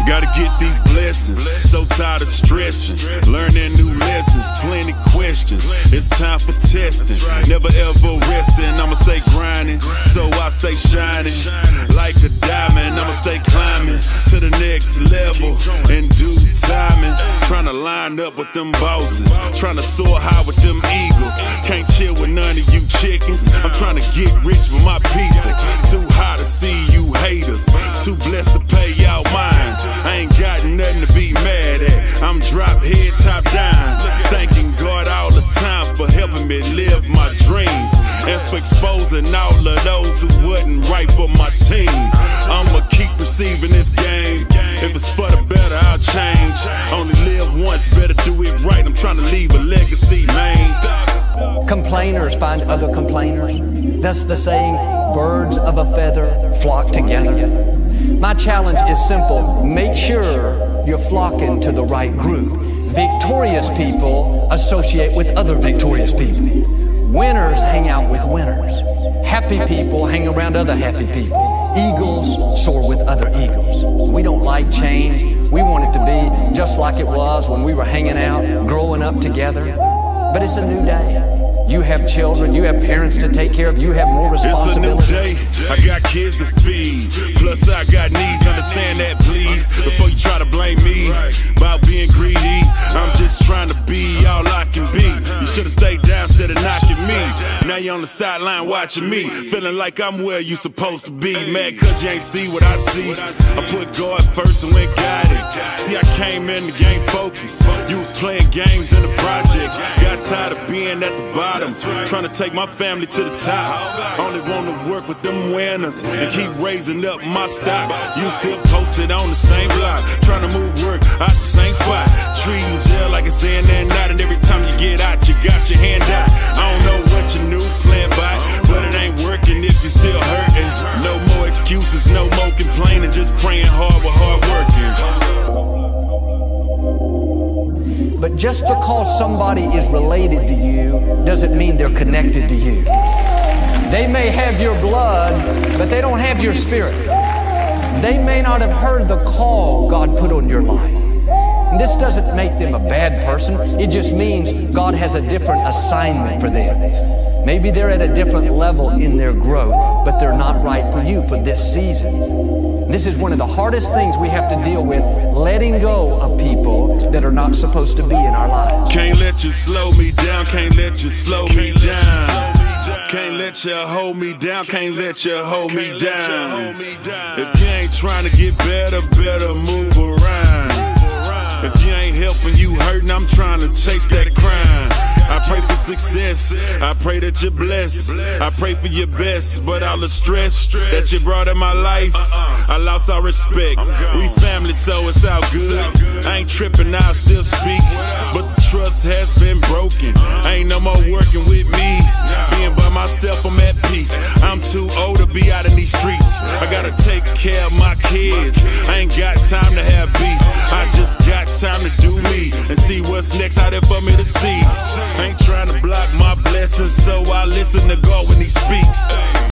Gotta get these blessings, so tired of stressing. Learning new lessons, plenty questions. It's time for testing, never ever resting. I'ma stay grinding, so I stay shining like a diamond. I'ma stay climbing to the next level in due timing. Tryna line up with them bosses, tryna soar high with them eagles. Can't chill with none of you chickens. I'm tryna get rich with my people. Too high to see you haters, too blessed to pay y'all mine. I ain't got nothing to be mad at. I'm drop head, top down, thanking God all the time for helping me live my dreams and for exposing all of those who wasn't right for my team. I'ma keep receiving this game. If it's for the better, I'll change. Only live once, better do it right. I'm trying to leave a legacy, man. Complainers find other complainers. That's the saying, birds of a feather flock together. My challenge is simple. Make sure you're flocking to the right group. Victorious people associate with other victorious people. Winners hang out with winners. Happy people hang around other happy people. Eagles soar with other eagles. We don't like change. We want it to be just like it was when we were hanging out, growing up together. But it's a new day. You have children, you have parents to take care of, you have more responsibility. It's a new day, I got kids to feed. Plus I got needs, understand that please. Before you try to blame me about being greedy, I'm just trying to be all I can be. You should've stayed down instead of knocking me. Now you're on the sideline watching me, feeling like I'm where you supposed to be. Mad cause you ain't see what I see. I put God first and went guided. See, I came in the game focused. You was playing games in the projects. Got tired of being at the bottom, trying to take my family to the top. Only want to work with them winners and keep raising up my stock. You still posted on the same block, trying to move work out the same spot. Treating jail like it's in and out, and every time you get out, you got your hand out. I don't know what your new plan by, but it ain't working if you're still hurting. No more excuses, no more complaining, just praying hard with hard working. But just because somebody is related to you doesn't mean they're connected to you. They may have your blood, but they don't have your spirit. They may not have heard the call God put on your life. And this doesn't make them a bad person. It just means God has a different assignment for them. Maybe they're at a different level in their growth, but they're not right for you for this season. This is one of the hardest things we have to deal with, letting go of people that are not supposed to be in our lives. Can't let you slow me down, can't let you slow me down. Can't let you hold me down, can't let you hold me down. If you ain't trying to get better, better move around. If you ain't helping, you hurting, I'm trying to chase that crime. I pray for success, I pray that you're blessed. I pray for your best, but all the stress that you brought in my life, I lost all respect. We family, so it's all good. I ain't tripping, I still speak, but the trust has been broken. Ain't no more working with me. Being by myself, I'm at peace. I'm too old to be out in these streets. I gotta take care of my kids. I ain't got time to have beef. I just got time to do me and see what's next out there for me to see. Ain't trying to block my blessings, so I listen to God when He speaks.